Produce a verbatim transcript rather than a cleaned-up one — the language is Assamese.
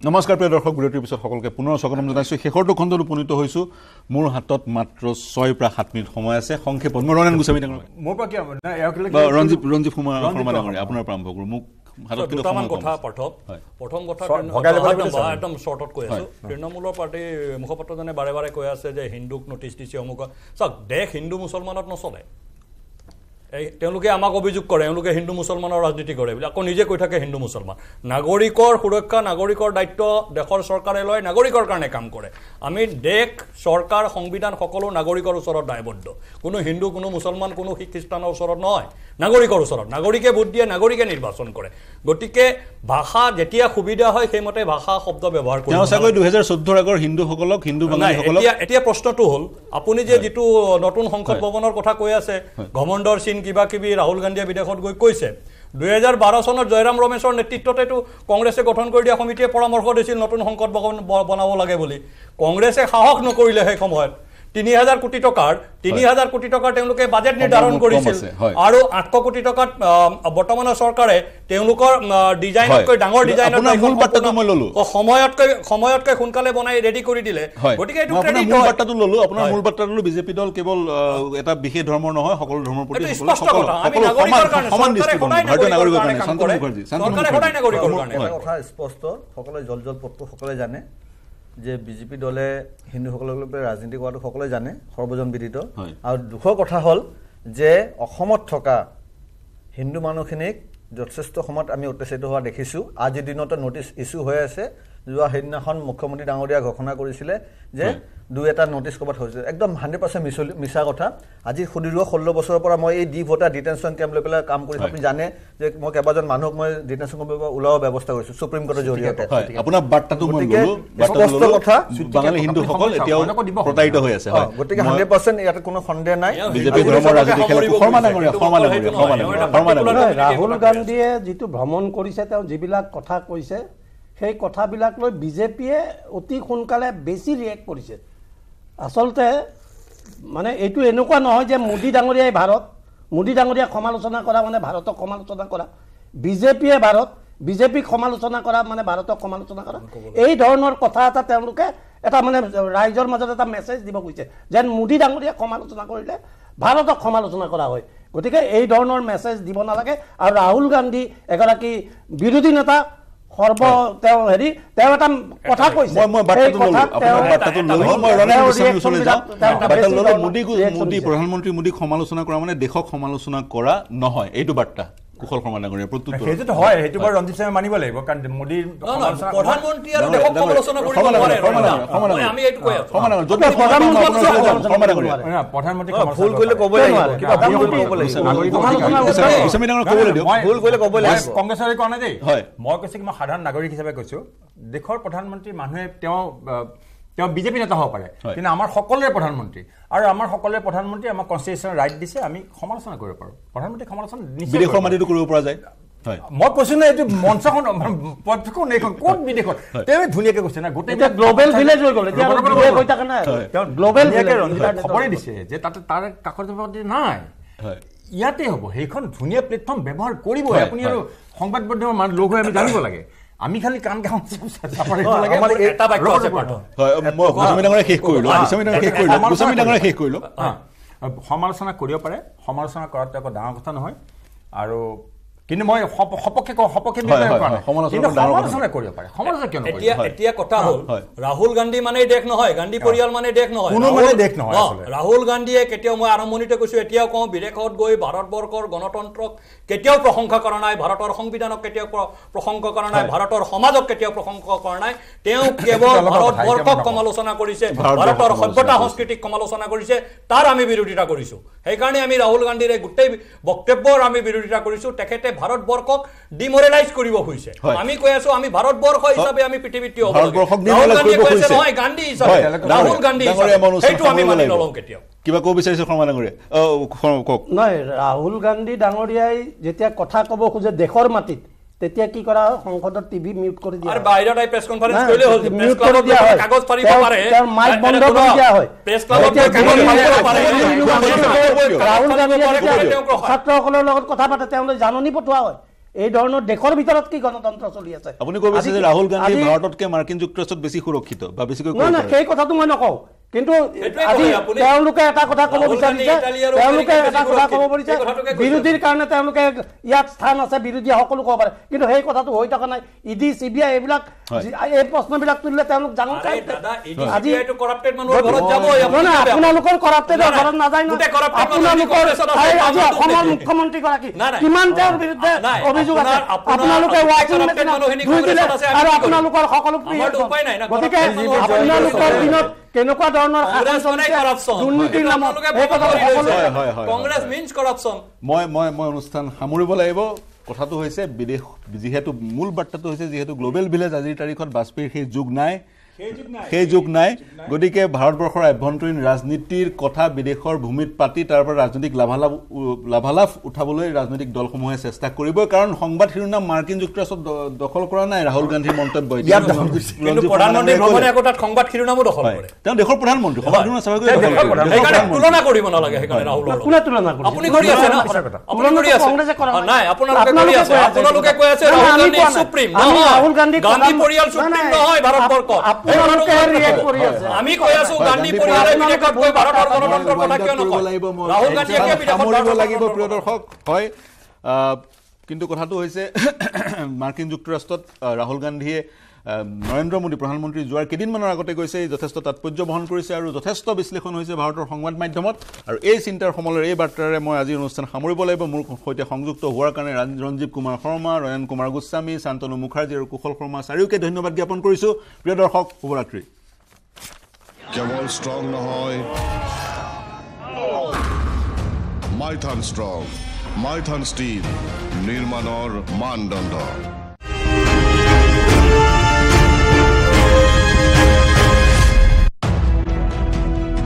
নমস্কাৰ প্ৰিয় দৰ্শক, বিৰতিৰ পিছত সকলোকে পুনৰ স্বাগতম জনাইছোঁ। শেষৰটো খণ্ডত উপনীত হৈছোঁ। মোৰ হাতত মাত্ৰ ছয় পৰা সাত মিনিট সময় আছে। সংক্ষেপত মই ৰঞ্জন গোস্বামী মোৰ পৰা কি ৰঞ্জিত ৰঞ্জিত শৰ্মা ডাঙৰীয়া আপোনাৰ পৰা আৰম্ভ কৰোঁ। মোক দুটামান কথা পাঠক। প্ৰথম কথা একদম শ্বৰ্টত কৈ আছোঁ। তৃণমূলৰ পাৰ্টীৰ মুখপাত্ৰজনে বাৰে বাৰে কৈ আছে যে হিন্দুক নটিচ দিছে অমুক। চাওক, দেশ হিন্দু মুছলমানত নচলে। এই তেওঁলোকে আমাক অভিযোগ কৰে এওঁলোকে হিন্দু মুছলমানৰ ৰাজনীতি কৰে বুলি, আকৌ নিজে কৈ থাকে হিন্দু মুছলমান। নাগৰিকৰ সুৰক্ষা, নাগৰিকৰ দায়িত্ব দেশৰ চৰকাৰে লয়, নাগৰিকৰ কাৰণে কাম কৰে। আমি দেশ, চৰকাৰ, সংবিধান সকলো নাগৰিকৰ ওচৰত দায়বদ্ধ। কোনো হিন্দু, কোনো মুছলমান, কোনো শিখ খ্ৰীষ্টানৰ ওচৰত নহয়, নাগৰিকৰ ওচৰত। নাগৰিকে ভোট দিয়ে, নাগৰিকে নিৰ্বাচন কৰে। গতিকে ভাষা যেতিয়া সুবিধা হয় সেইমতে ভাষা শব্দ ব্যৱহাৰ কৰিব। দুহেজাৰ চৈধ্যৰ আগৰ হিন্দুসকলক হিন্দু বাঙালীসকলক এতিয়া প্ৰশ্নটো হ'ল, আপুনি যে যিটো নতুন সংসদ ভৱনৰ কথা কৈ আছে, ঘমণ্ডৰ চিন কিবা কিবি ৰাহুল গান্ধীয়ে বিদেশত গৈ কৈছে। দুহেজাৰ বাৰ চনত জয়ৰাম ৰমেশৰ নেতৃত্বতেতো কংগ্ৰেছে গঠন কৰি দিয়া সমিতিয়ে পৰামৰ্শ দিছিল নতুন সংসদ ভৱন বনাব লাগে বুলি। কংগ্ৰেছে সাহস নকৰিলে সেই সময়ত। তিনি হাজাৰ কোটি টকাৰ তিনি হাজাৰ কোটি টকাৰ তেওঁলোকে বাজেট নিৰ্ধাৰণ কৰিছিল আৰু আঠশ কোটি টকাত বৰ্তমানৰ চৰকাৰে তেওঁলোকৰ ডিজাইনতকৈ ডাঙৰ ডিজাইনৰ সময়তকৈ সময়তকৈ সোনকালে বনাই ৰেডি কৰি দিলে। গতিকে এইটো ক্ৰেডিট মূল বাৰ্তাটো ললো। আপোনাৰ মূল বাৰ্তা ললো, বিজেপি দল কেৱল এটা বিশেষ ধৰ্মৰ নহয়, সকলো ধৰ্মৰ প্ৰতি স্পষ্ট কথা। আমি নাগৰিকৰ কাৰণে, চৰকাৰে সদায় নাগৰিকৰ কাৰণে কাম কৰে, চৰকাৰে সদায় নাগৰিকৰ কাৰণে। কথা স্পষ্ট, সকলোৱে জল জল পট্টো সকলোৱে জানে যে বিজেপি দলে হিন্দুসকলক লৈ ৰাজনীতি কৰাটো সকলোৱে জানে, সৰ্বজন বিদিত। আৰু দুখৰ কথা হ'ল যে অসমত থকা হিন্দু মানুহখিনিক যথেষ্ট সময়ত আমি অত্যাচাৰিত হোৱা দেখিছোঁ। আজিৰ দিনতে নটিচ ইছ্যু হৈ আছে। যোৱা সেইদিনাখন মুখ্যমন্ত্ৰী ডাঙৰীয়া ঘোষণা কৰিছিলে যে দুই এটা নটিচ ক'ৰবাত হৈছে, একদম হাণ্ড্ৰেড পাৰ্চেণ্ট মিছলি মিছা কথা। আজি সুদীৰ্ঘ ষোল্ল বছৰৰ পৰা মই এই ডি ভোটাৰ ডিটেনশ্যন কেম্প লৈ পেলাই কাম কৰিছোঁ। আপুনি জানে যে মই কেইবাজন মানুহক মই ডিটেনশ্যন কেম্পৰ পৰা ওলোৱাৰ ব্যৱস্থা কৰিছোঁ সুপ্ৰিম কোৰ্টৰ জৰিয়তে। আপোনাৰ বাৰ্তাটো মই ললো, স্পষ্ট কথা, বাঙালী হিন্দুসকল এতিয়াও প্ৰতাৰিত হৈ আছে। গতিকে হাণ্ড্ৰেড পাৰ্চেণ্ট ইয়াতে কোনো সন্দেহ নাই। ৰাহুল গান্ধীয়ে যিটো ভ্ৰমণ কৰিছে, তেওঁ যিবিলাক কথা কৈছে, সেই কথাবিলাক লৈ বিজেপিয়ে অতি সোনকালে বেছি ৰিয়েক্ট কৰিছে। আচলতে মানে এইটো এনেকুৱা নহয় যে মোদী ডাঙৰীয়াই ভাৰত, মোদী ডাঙৰীয়াক সমালোচনা কৰা মানে ভাৰতক সমালোচনা কৰা, বিজেপিয়ে ভাৰত, বিজেপিক সমালোচনা কৰা মানে ভাৰতক সমালোচনা কৰা। এই ধৰণৰ কথা এটা তেওঁলোকে এটা মানে ৰাইজৰ মাজত এটা মেছেজ দিব খুজিছে যেন মোদী ডাঙৰীয়াক সমালোচনা কৰিলে ভাৰতক সমালোচনা কৰা হয়। গতিকে এই ধৰণৰ মেছেজ দিব নালাগে। আৰু ৰাহুল গান্ধী এগৰাকী বিৰোধী নেতা, সৰ্ব তেওঁ হেৰি তেওঁ এটা কথা কৈছে। প্ৰধানমন্ত্ৰী মোদীক সমালোচনা কৰা মানে দেশক সমালোচনা কৰা নহয়, এইটো বাৰ্তা কুশল শৰ্মা ডাঙৰীয়া। সেইটোতো হয়, সেইটো বাৰু ৰঞ্জিত সিঙে মানিব লাগিব, কাৰণ মোদীৰ প্ৰধানমন্ত্ৰী আৰু দেশক সমালোচনা কৰিব নোৱাৰে। আমি এইটো কৈ আছো, প্ৰধানমন্ত্ৰী ভুল কৰিলে ক'ব লাগিব, ভুল কৰিলে ক'ব লাগিব। কংগ্ৰেছৰে কোৱা নাই দেই, মই কৈছো কি মই সাধাৰণ নাগৰিক হিচাপে কৈছো, দেশৰ প্ৰধানমন্ত্ৰী মানুহে তেওঁ তেওঁ বিজেপি নেতা হ'ব পাৰে, কিন্তু আমাৰ সকলোৰে প্ৰধানমন্ত্ৰী আৰু আমাৰ সকলোৰে প্ৰধানমন্ত্ৰী আমাক কনষ্টিটিউশ্যনৰ ৰাইট দিছে, আমি সমালোচনা কৰিব পাৰোঁ। প্ৰধানমন্ত্ৰীক সমালোচনা বিদেশৰ মাটিতো কৰিব পৰা যায়। মই কৈছো ন, এইটো মঞ্চখন পথখন এইখন ক'ত বিদেশত তেওঁ ধুনীয়াকে কৈছে না, গোটেই গ্ল'বেল ভিলেজ হৈ গ'ল। খবৰে দিছে যে তাতে তাৰ কাষৰ নাই, ইয়াতে হ'ব। সেইখন ধুনীয়া প্লেটফৰ্ম ব্যৱহাৰ কৰিবই আপুনি। আৰু সংবাদ মাধ্যমৰ মানুহ লগ হৈ আমি জানিব লাগে, আমি খালি কাণ কাম শেষ কৰিলো। সমালোচনা কৰিব পাৰে, সমালোচনা কৰাটো একো ডাঙৰ কথা নহয়। আৰু কিন্তু মই সপক্ষে সপক্ষে সমালোচনা কৰিব পাৰে, সমালোচনা কিয় নকৰিব। এতিয়া কথা হ'ল ৰাহুল গান্ধী মানে দেশ নহয়, গান্ধী পৰিয়াল মানে দেশ নহয়, কোনো মানে দেশ নহয়। ৰাহুল গান্ধীয়ে কেতিয়াও, মই আৰম্ভণিতে কৈছো এতিয়াও কওঁ, বিদেশত গৈ ভাৰতবৰ্ষৰ গণতন্ত্ৰক কেতিয়াও প্ৰশংসা কৰা নাই, ভাৰতৰ সংবিধানক কেতিয়াও প্ৰশংসা কৰা নাই, ভাৰতৰ সমাজক কেতিয়াও প্ৰশংসা কৰা নাই। তেওঁ কেৱল ভাৰতবৰ্ষক সমালোচনা কৰিছে, ভাৰতৰ সভ্যতা সংস্কৃতিক সমালোচনা কৰিছে। তাৰ আমি বিৰোধিতা কৰিছো। সেইকাৰণে আমি ৰাহুল গান্ধীৰ গোটেই বক্তব্যৰ আমি বিৰোধিতা কৰিছো। তেখেতে ভাৰতবৰ্ষক ডিমৰেলাইজ কৰিব খুজিছে। আমি কৈ আছো আমি ভাৰতবৰ্ষ হিচাপে আমি পৃথিৱীত নহয়, গান্ধী হিচাপে, ৰাহুল গান্ধী সেইটো আমি মানি নলওঁ কেতিয়াও। কিবা ক'ব বিচাৰিছে শৰ্মা ডাঙৰীয়া? নহয়, ৰাহুল গান্ধী ডাঙৰীয়াই যেতিয়া কথা ক'ব খোজে দেশৰ মাটিত, তেতিয়া কি কৰা হয়, সংসদৰ টিভি মিউট কৰি দিয়া হয়, বাহিৰত আই প্ৰেছ কনফাৰেন্স কৰিলে হ'ল, মিউট কৰি দিয়া হয়, কাগজ ফাৰিব পাৰে, তেওঁৰ মাইক বন্ধ কৰি দিয়া হয়, প্ৰেছ ক্লাবত কাগজ ফাৰিব পাৰে। ৰাহুল গান্ধীয়ে ছাত্ৰসকলৰ লগত কথা পাতে, তেওঁলৈ জাননী পঠোৱা হয়। এই ধৰণৰ দেশৰ ভিতৰত কি গণতন্ত্ৰ চলি আছে আপুনি কৈ আছে যে ৰাহুল গান্ধী ভাৰততকৈ মাৰ্কিন যুক্তৰাষ্ট্ৰত বেছি সুৰক্ষিত বা বেছিকৈ নহয় সেই কথাটো মই নকওঁ কিন্তু আজি তেওঁলোকে এটা কথা ক'ব বিচাৰিছে তেওঁলোকে এটা কথা ক'ব পাৰিছে বিৰোধীৰ কাৰণে তেওঁলোকে ইয়াত স্থান আছে বিৰোধীয়ে সকলো ক'ব পাৰে কিন্তু সেই কথাটো হৈ থকা নাই ইডি চি বি আই এইবিলাক এই প্ৰশ্নবিলাক তুলিলে তেওঁলোক ডাঙৰ আজি আপোনালোকৰ কৰাপ্টেডৰ ঘৰত নাযায় ন আপোনালোকৰ আজি অসমৰ মুখ্যমন্ত্ৰীগৰাকী কিমান তেওঁৰ বিৰুদ্ধে অভিযোগ আছে আপোনালোকে ৱাচিং মেচিন ধুই দিলে আৰু আপোনালোকৰ সকলো গতিকে আপোনালোকৰ দিনত কেনেকুৱা ধৰণৰ দুৰ্নীতিৰ নামত কংগ্ৰেছ মিনছ কৰাপশ্যন মই মই মই অনুষ্ঠান সামৰিব লাগিব কথাটো হৈছে বিদেশ যিহেতু মূল বাৰ্তাটো হৈছে যিহেতু গ্লোবেল ভিলেজ আজিৰ তাৰিখত বাজপেয়ীৰ সেই যুগ নাই সেই যুগ নাই গতিকে ভাৰতবৰ্ষৰ আভ্যন্তৰীণ ৰাজনীতিৰ কথা বিদেশৰ ভূমিত পাতি তাৰ পৰা ৰাজনৈতিক লাভালাভ লাভালাভ উঠাবলৈ ৰাজনৈতিক দলসমূহে চেষ্টা কৰিব কাৰণ সংবাদ শিৰোনাম মাৰ্কিন যুক্তৰাষ্ট্ৰত দখল কৰা নাই ৰাহুল গান্ধীৰ মন্তব্য কিন্তু প্ৰধানমন্ত্ৰী ভ্ৰমণে আকৌ তাত সংবাদ শিৰোনামো দখল কৰে তেওঁ দেশৰ প্ৰধানমন্ত্ৰী সংবাদ শিৰোনাম সেইকাৰণে তুলনা কৰিব নালাগে সেইকাৰণে ৰাহুলৰ কোনে তুলনা কৰিছে আপুনি কৰি আছে না আপুনি কৰি আছে নাই আপোনালোকে কৰি আছে আপোনালোকে কৈ আছে ৰাহুল গান্ধী সুপ্ৰিম ৰাহুল গান্ধী গান্ধী পৰিয়াল সুপ্ৰিম নহয় ভাৰতবৰ্ষ আমি কৈ আছো গান্ধী পৰিয়ালে বিদেশত গৈ ভাৰতৰ গণতন্ত্ৰৰ কথা কিয় নকয় ৰাহুল গান্ধীয়ে কিয় বিদেশত লাগিব প্ৰিয় দৰ্শক হয় কিন্তু কথাটো হৈছে মাৰ্কিন যুক্তৰাষ্ট্ৰত ৰাহুল গান্ধীয়ে নৰেন্দ্ৰ মোদী প্ৰধানমন্ত্ৰী যোৱাৰ কেইদিনমানৰ আগতে কৈছে যথেষ্ট তাৎপৰ্য বহন কৰিছে আৰু যথেষ্ট বিশ্লেষণ হৈছে ভাৰতৰ সংবাদ মাধ্যমত আৰু এই চিন্তাৰ সমলৰ এই বাৰ্তাৰে মই আজিৰ অনুষ্ঠান সামৰিব লাগিব মোৰ সৈতে সংযুক্ত হোৱাৰ কাৰণে ৰঞ্জীৱ কুমাৰ শৰ্মা ৰয়ন কুমাৰ গোস্বামী শান্তনু মুখাৰ্জী আৰু কুশল শৰ্মা চাৰিওকে ধন্যবাদ জ্ঞাপন কৰিছোঁ প্ৰিয় দৰ্শক শুভৰাত্ৰি কেৱল ষ্ট্ৰং নহয় মাইথান ষ্ট্ৰং মাইথান ষ্টীল নিৰ্মাণৰ মানদণ্ড